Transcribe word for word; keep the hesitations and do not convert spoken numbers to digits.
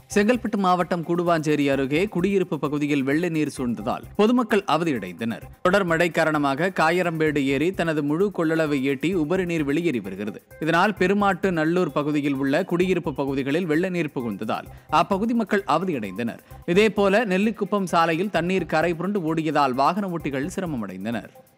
செங்கல்பட்டு மாவட்டம் கூடுவாஞ்சேரி அருகே குடியிருப்பு பகுதியில் வெள்ள நீர் சூழ்ந்ததால் பொதுமக்கள் அவதியடைந்தனர். தொடர் மழை காரணமாக காயரம்பேடு ஏரி தனது முழு கொள்ளளவை எட்டி உபரி நீர் வெளியேறி வருகிறது. இதனால் பெருமாட்டு நல்லூர் பகுதியில் உள்ள குடியிருப்பு பகுதிகளில் வெள்ள நீர் புகுந்ததால் அப்பகுதி மக்கள் அவதியடைந்தனர். இதேபோல நெல்லிக்குப்பம் சாலையில் தண்ணீர் கரை புரண்டு ஓடியதால் வாகன ஓட்டிகள் சிரமமடைந்தனர்.